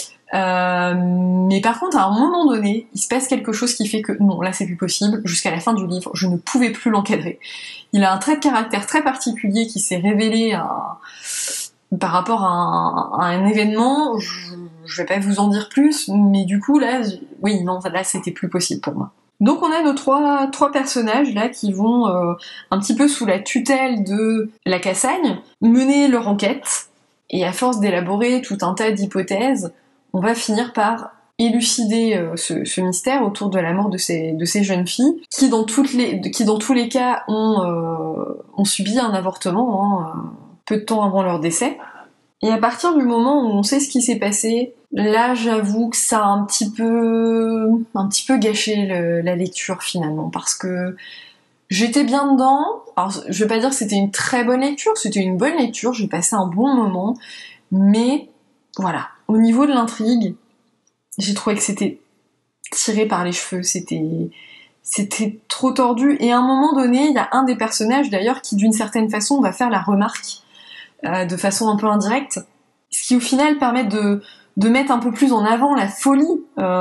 Mais par contre, à un moment donné, il se passe quelque chose qui fait que non, là c'est plus possible. Jusqu'à la fin du livre, je ne pouvais plus l'encadrer. Il a un trait de caractère très particulier qui s'est révélé par rapport à un événement. Je vais pas vous en dire plus, mais du coup là, oui, non, là c'était plus possible pour moi. Donc on a nos trois personnages là qui vont un petit peu sous la tutelle de la Cassagne mener leur enquête, et à force d'élaborer tout un tas d'hypothèses, on va finir par élucider ce mystère autour de la mort de ces jeunes filles qui dans tous les cas ont subi un avortement peu de temps avant leur décès. Et à partir du moment où on sait ce qui s'est passé, là j'avoue que ça a un petit peu gâché la lecture finalement, parce que j'étais bien dedans. Alors je vais pas dire que c'était une très bonne lecture, c'était une bonne lecture, j'ai passé un bon moment, mais voilà, au niveau de l'intrigue, j'ai trouvé que c'était tiré par les cheveux, c'était trop tordu, et à un moment donné, il y a un des personnages d'ailleurs qui d'une certaine façon va faire la remarque de façon un peu indirecte, ce qui au final permet de mettre un peu plus en avant la folie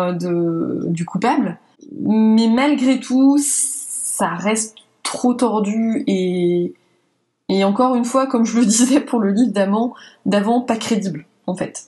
du coupable, mais malgré tout, ça reste trop tordu et encore une fois, comme je le disais pour le livre d'avant, pas crédible en fait.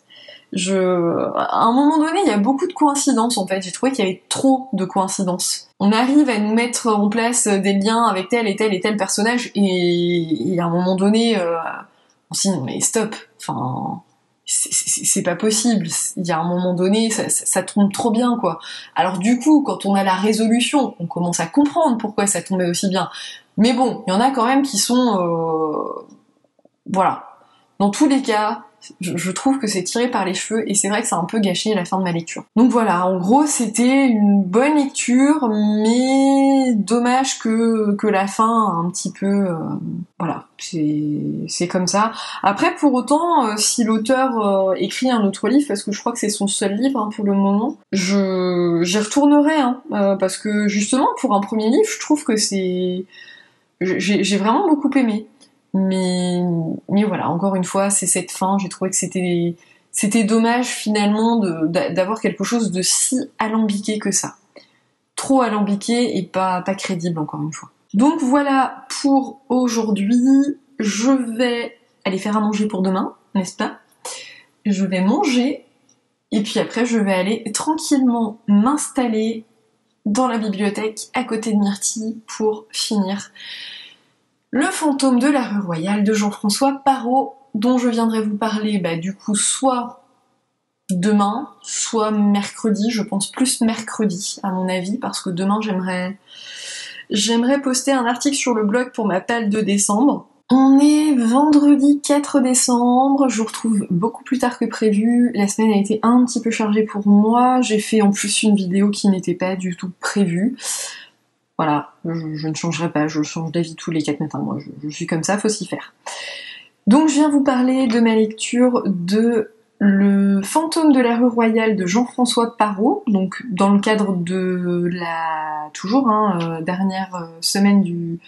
À un moment donné, il y a beaucoup de coïncidences en fait. J'ai trouvé qu'il y avait trop de coïncidences. On arrive à nous mettre en place des liens avec tel et tel et tel personnage, et à un moment donné, on se dit non mais stop. Enfin, c'est pas possible. Il y a un moment donné, ça tombe trop bien quoi. Alors du coup, quand on a la résolution, on commence à comprendre pourquoi ça tombait aussi bien. Mais bon, il y en a quand même qui sont, voilà. Dans tous les cas, je trouve que c'est tiré par les cheveux, et c'est vrai que ça a un peu gâché la fin de ma lecture. Donc voilà, en gros c'était une bonne lecture, mais dommage que la fin un petit peu... voilà, c'est comme ça. Après pour autant, si l'auteur écrit un autre livre, parce que je crois que c'est son seul livre pour le moment, j'y retournerai, parce que justement pour un premier livre, je trouve que j'ai vraiment beaucoup aimé. Mais voilà, encore une fois, c'est cette fin, j'ai trouvé que c'était dommage finalement d'avoir quelque chose de si alambiqué que ça. Trop alambiqué et pas crédible, encore une fois. Donc voilà pour aujourd'hui, je vais aller faire à manger pour demain, n'est-ce pas? Je vais manger, et puis après je vais aller tranquillement m'installer dans la bibliothèque à côté de Myrtille pour finir Le fantôme de la rue Royale de Jean-François Parrot, dont je viendrai vous parler du coup soit demain, soit mercredi, je pense plus mercredi à mon avis, parce que demain j'aimerais poster un article sur le blog pour ma palle de décembre. On est vendredi 4 décembre, je vous retrouve beaucoup plus tard que prévu, la semaine a été un petit peu chargée pour moi, j'ai fait en plus une vidéo qui n'était pas du tout prévue. Voilà, je ne changerai pas, je change d'avis tous les 4 matins, moi je suis comme ça, faut s'y faire. Donc je viens vous parler de ma lecture de Le fantôme de la rue Royale de Jean-François Parrot, donc dans le cadre de la dernière semaine du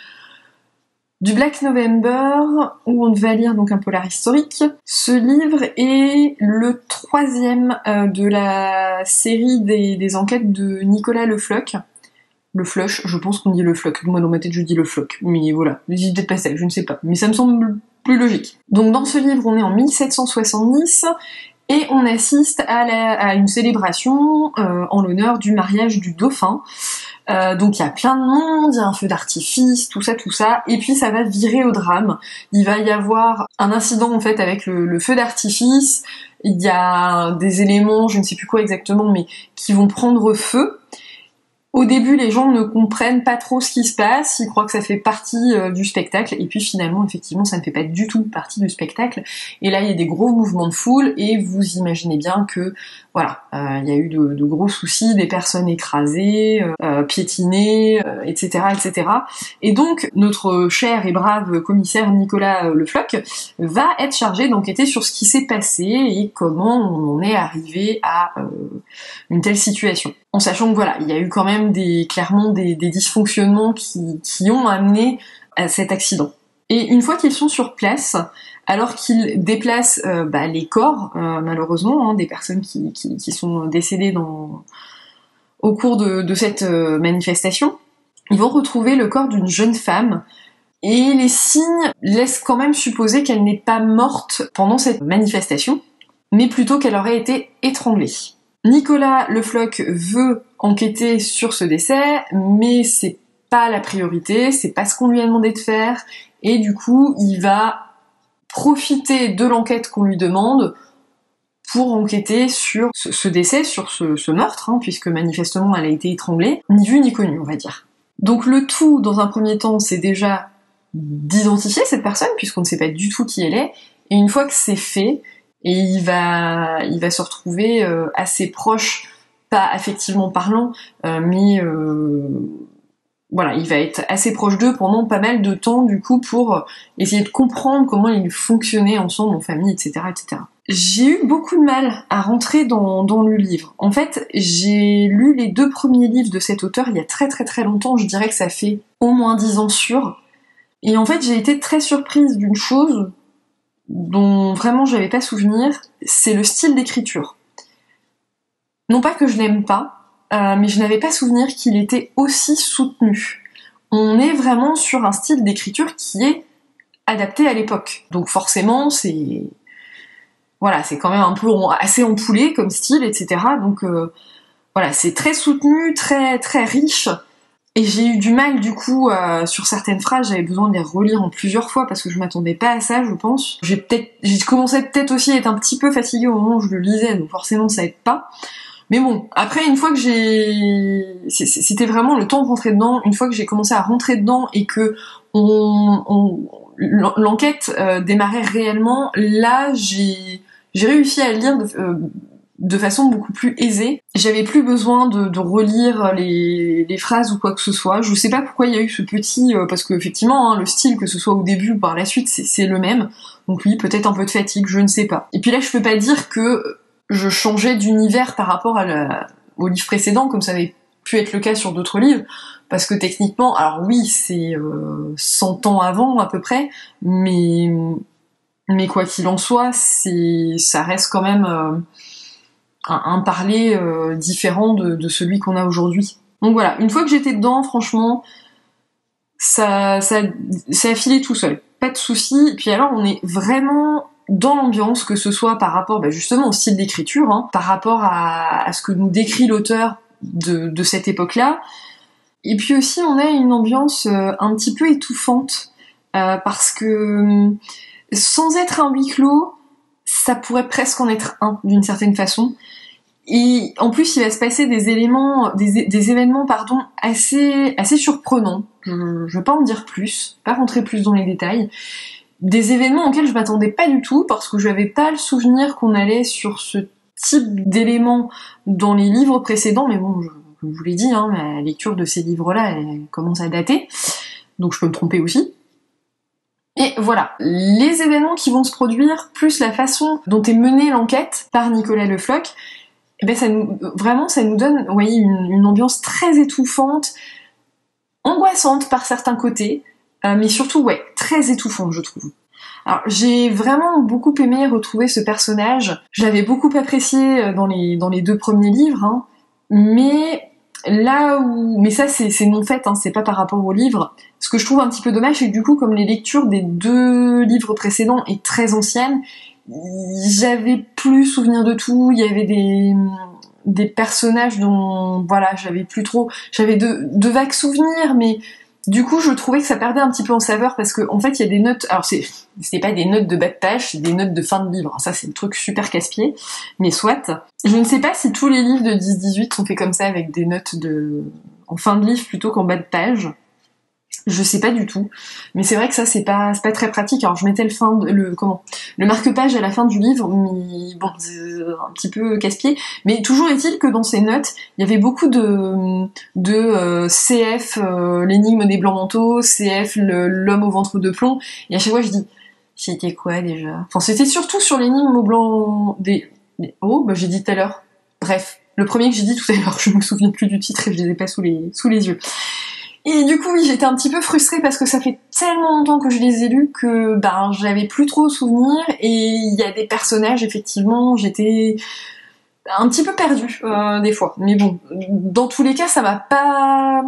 Black November, où on va lire donc un polar historique. Ce livre est le 3e de la série des enquêtes de Nicolas Le Floch. Le Flush, je pense qu'on dit Le Floch. Moi dans ma tête je dis Le Floch, mais voilà, j'ai peut-être pas ça, je ne sais pas, mais ça me semble plus logique. Donc dans ce livre, on est en 1770 et on assiste à une célébration en l'honneur du mariage du dauphin. Donc il y a plein de monde, il y a un feu d'artifice, tout ça, et puis ça va virer au drame. Il va y avoir un incident en fait avec le feu d'artifice, il y a des éléments, je ne sais plus quoi exactement, mais qui vont prendre feu. Au début, les gens ne comprennent pas trop ce qui se passe, ils croient que ça fait partie du spectacle, et puis finalement, effectivement, ça ne fait pas du tout partie du spectacle. Et là, il y a des gros mouvements de foule, et vous imaginez bien que, voilà, il y a eu de gros soucis, des personnes écrasées, piétinées, etc., etc. Et donc, notre cher et brave commissaire Nicolas Le Floch va être chargé d'enquêter sur ce qui s'est passé et comment on en est arrivé à une telle situation. En sachant que voilà, il y a eu quand même clairement des dysfonctionnements qui ont amené à cet accident. Et une fois qu'ils sont sur place, alors qu'ils déplacent les corps, malheureusement, des personnes qui sont décédées au cours de cette manifestation, ils vont retrouver le corps d'une jeune femme, et les signes laissent quand même supposer qu'elle n'est pas morte pendant cette manifestation, mais plutôt qu'elle aurait été étranglée. Nicolas Le Floch veut enquêter sur ce décès, mais c'est pas la priorité, c'est pas ce qu'on lui a demandé de faire, et du coup, il va profiter de l'enquête qu'on lui demande pour enquêter sur ce décès, sur ce meurtre, puisque manifestement elle a été étranglée, ni vu ni connu, on va dire. Donc le tout, dans un premier temps, c'est déjà d'identifier cette personne, puisqu'on ne sait pas du tout qui elle est, et une fois que c'est fait, et il va se retrouver assez proche, pas affectivement parlant, mais voilà, il va être assez proche d'eux pendant pas mal de temps du coup pour essayer de comprendre comment ils fonctionnaient ensemble en famille, etc., etc. J'ai eu beaucoup de mal à rentrer dans le livre. En fait, j'ai lu les 2 premiers livres de cet auteur il y a très très très longtemps, je dirais que ça fait au moins 10 ans sûr. Et en fait, j'ai été très surprise d'une chose dont vraiment j'avais pas souvenir, c'est le style d'écriture. Non pas que je l'aime pas, mais je n'avais pas souvenir qu'il était aussi soutenu. On est vraiment sur un style d'écriture qui est adapté à l'époque. Donc forcément, c'est quand même un peu assez ampoulé comme style, etc. Donc voilà, c'est très soutenu, très très riche. Et j'ai eu du mal du coup sur certaines phrases, j'avais besoin de les relire en plusieurs fois parce que je m'attendais pas à ça, je pense. J'ai commencé peut-être aussi à être un petit peu fatiguée au moment où je le lisais, donc forcément ça aide pas. Mais bon, après une fois que c'était vraiment le temps de rentrer dedans, une fois que j'ai commencé à rentrer dedans et que l'enquête démarrait réellement, là j'ai réussi à lire de façon beaucoup plus aisée. J'avais plus besoin de relire les phrases ou quoi que ce soit. Je sais pas pourquoi il y a eu ce petit... parce que effectivement, le style, que ce soit au début ou par la suite, c'est le même. Donc oui, peut-être un peu de fatigue, je ne sais pas. Et puis là, je peux pas dire que je changeais d'univers par rapport au livre précédent, comme ça avait pu être le cas sur d'autres livres, parce que techniquement, alors oui, c'est 100 ans avant à peu près, mais quoi qu'il en soit, ça reste quand même... un parler différent de celui qu'on a aujourd'hui. Donc voilà, une fois que j'étais dedans, franchement, ça a filé tout seul. Pas de soucis. Et puis alors, on est vraiment dans l'ambiance, que ce soit par rapport justement au style d'écriture, par rapport à ce que nous décrit l'auteur de cette époque-là. Et puis aussi, on a une ambiance un petit peu étouffante, parce que sans être un huis clos, ça pourrait presque en être un, d'une certaine façon. Et en plus, il va se passer des événements, assez surprenants. Je vais pas en dire plus, pas rentrer plus dans les détails. Des événements auxquels je m'attendais pas du tout, parce que je n'avais pas le souvenir qu'on allait sur ce type d'éléments dans les livres précédents, mais bon, je vous l'ai dit, hein, la lecture de ces livres-là, elle commence à dater, donc je peux me tromper aussi. Et voilà, les événements qui vont se produire, plus la façon dont est menée l'enquête par Nicolas Le Floch, eh ben ça nous donne, vous voyez, une ambiance très étouffante, angoissante par certains côtés, mais surtout, ouais, très étouffante, je trouve. Alors, j'ai vraiment beaucoup aimé retrouver ce personnage. Je l'avais beaucoup apprécié dans les 2 premiers livres, hein, mais ça c'est non fait, hein, c'est pas par rapport au livre. Ce que je trouve un petit peu dommage, c'est que du coup, comme les lectures des 2 livres précédents est très anciennes, j'avais plus souvenir de tout. Il y avait des personnages dont, voilà, j'avais de vagues souvenirs, mais du coup, je trouvais que ça perdait un petit peu en saveur, parce que en fait, il y a des notes. Alors, c'est pas des notes de bas de page, c'est des notes de fin de livre. Ça, c'est le truc super casse-pied, mais soit. Je ne sais pas si tous les livres de 10-18 sont faits comme ça, avec des notes en fin de livre plutôt qu'en bas de page. Je sais pas du tout, mais c'est vrai que ça c'est pas très pratique. Alors je mettais le marque-page à la fin du livre, mais bon, c'est un petit peu casse-pied. Mais toujours est-il que dans ces notes, il y avait beaucoup de CF, l'énigme des blancs manteaux, CF, l'homme au ventre de plomb. Et à chaque fois je dis, c'était quoi déjà? Enfin, c'était surtout sur l'énigme au blanc j'ai dit tout à l'heure. Bref, le premier que j'ai dit tout à l'heure, je me souviens plus du titre et je les ai pas sous les yeux. Et du coup, oui, j'étais un petit peu frustrée parce que ça fait tellement longtemps que je les ai lus que j'avais plus trop souvenir, et il y a des personnages, effectivement, j'étais un petit peu perdue des fois. Mais bon, dans tous les cas, ça m'a pas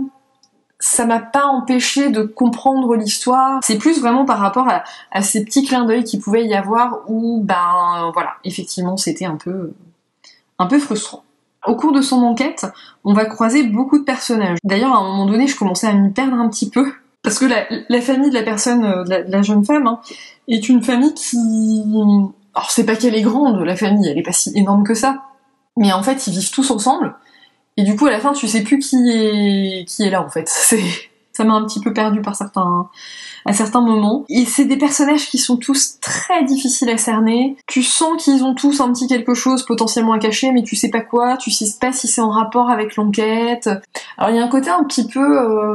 empêché de comprendre l'histoire. C'est plus vraiment par rapport à ces petits clins d'œil qu'il pouvait y avoir où, voilà, effectivement, c'était un peu frustrant. Au cours de son enquête, on va croiser beaucoup de personnages. D'ailleurs, à un moment donné, je commençais à m'y perdre un petit peu, parce que la famille de la personne, de la jeune femme, hein, est une famille qui... Alors, c'est pas qu'elle est grande, la famille, elle est pas si énorme que ça, mais en fait, ils vivent tous ensemble, et du coup, à la fin, tu sais plus qui est là, en fait. Ça m'a un petit peu perdue à certains moments. Et c'est des personnages qui sont tous très difficiles à cerner. Tu sens qu'ils ont tous un petit quelque chose potentiellement à cacher, mais tu sais pas quoi, tu sais pas si c'est en rapport avec l'enquête. Alors il y a un côté un petit peu...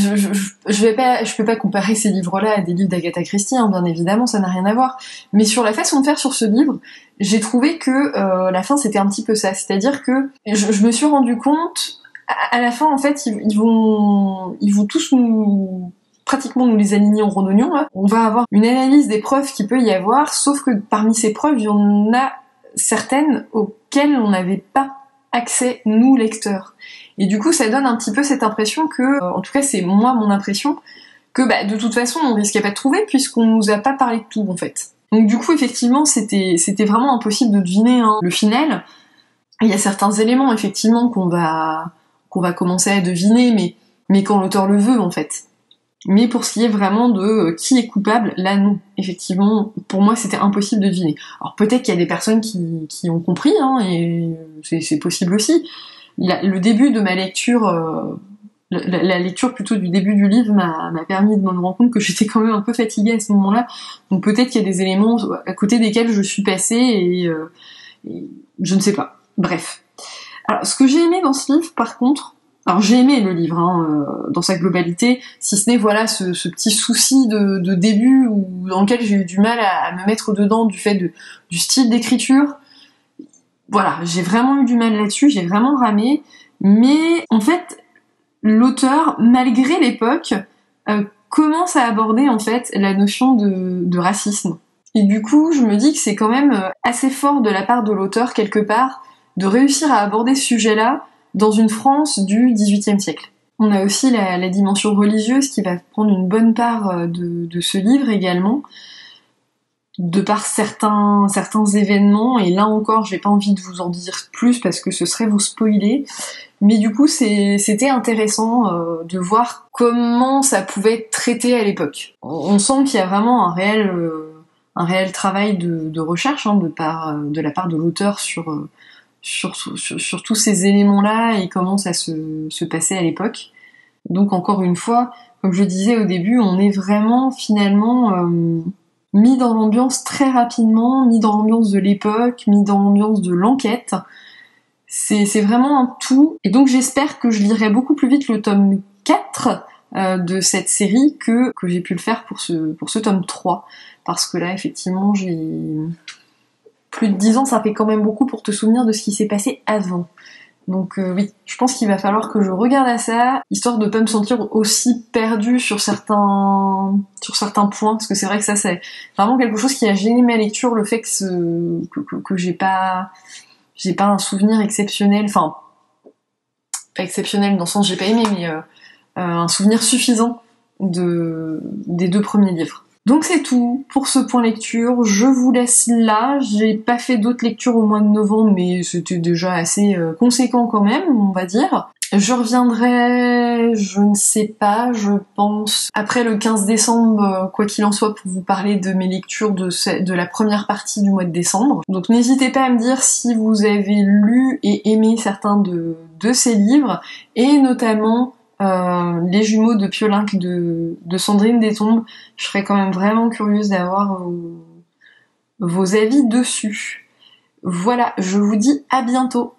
je peux pas comparer ces livres-là à des livres d'Agatha Christie, hein, bien évidemment, ça n'a rien à voir. Mais sur la façon de faire sur ce livre, j'ai trouvé que la fin c'était un petit peu ça. C'est-à-dire que je me suis rendu compte... À la fin, en fait, ils vont tous pratiquement nous les aligner en rond d'oignon, là. On va avoir une analyse des preuves qu'il peut y avoir, sauf que parmi ces preuves, il y en a certaines auxquelles on n'avait pas accès, nous, lecteurs. Et du coup, ça donne un petit peu cette impression que, en tout cas, c'est moi, mon impression, que de toute façon, on risquait pas de trouver, puisqu'on nous a pas parlé de tout, en fait. Donc du coup, effectivement, c'était vraiment impossible de deviner le final. Il y a certains éléments, effectivement, qu'on va commencer à deviner, mais quand l'auteur le veut, en fait. Mais pour ce qui est vraiment de qui est coupable, là non. Effectivement, pour moi, c'était impossible de deviner. Alors peut-être qu'il y a des personnes qui ont compris, hein, et c'est possible aussi. Le début de ma lecture, la lecture plutôt du début du livre m'a permis de me rendre compte que j'étais quand même un peu fatiguée à ce moment-là. Donc peut-être qu'il y a des éléments à côté desquels je suis passée et je ne sais pas. Bref. Alors, ce que j'ai aimé dans ce livre, par contre, alors j'ai aimé le livre dans sa globalité, si ce n'est voilà ce petit souci de début dans lequel j'ai eu du mal à me mettre dedans du fait du style d'écriture. Voilà, j'ai vraiment eu du mal là-dessus, j'ai vraiment ramé, mais en fait, l'auteur, malgré l'époque, commence à aborder en fait la notion de racisme. Et du coup, je me dis que c'est quand même assez fort de la part de l'auteur, quelque part, de réussir à aborder ce sujet-là dans une France du XVIIIe siècle. On a aussi la dimension religieuse qui va prendre une bonne part de ce livre également. de par certains événements, et là encore j'ai pas envie de vous en dire plus parce que ce serait vous spoiler, mais du coup c'était intéressant de voir comment ça pouvait être traité à l'époque. On sent qu'il y a vraiment un réel travail de recherche de la part de l'auteur sur tous ces éléments-là et comment ça se passait à l'époque. Donc encore une fois, comme je disais au début, on est vraiment finalement mis dans l'ambiance très rapidement, mis dans l'ambiance de l'époque, mis dans l'ambiance de l'enquête. C'est vraiment un tout. Et donc j'espère que je lirai beaucoup plus vite le tome 4 de cette série que j'ai pu le faire pour ce tome 3. Parce que là, effectivement, j'ai plus de 10 ans, ça fait quand même beaucoup pour te souvenir de ce qui s'est passé avant. Donc oui, je pense qu'il va falloir que je regarde à ça, histoire de pas me sentir aussi perdue sur certains points, parce que c'est vrai que ça c'est vraiment quelque chose qui a gêné ma lecture, le fait que j'ai pas un souvenir exceptionnel, enfin pas exceptionnel dans le sens j'ai pas aimé, mais un souvenir suffisant des 2 premiers livres. Donc c'est tout pour ce point lecture, je vous laisse là, j'ai pas fait d'autres lectures au mois de novembre mais c'était déjà assez conséquent quand même, on va dire. Je reviendrai, je ne sais pas, je pense, après le 15 décembre, quoi qu'il en soit, pour vous parler de mes lectures de la première partie du mois de décembre. Donc n'hésitez pas à me dire si vous avez lu et aimé certains de ces livres, et notamment les jumeaux de Piolinck de Sandrine Détombe. Je serais quand même vraiment curieuse d'avoir vos avis dessus. Voilà, je vous dis à bientôt.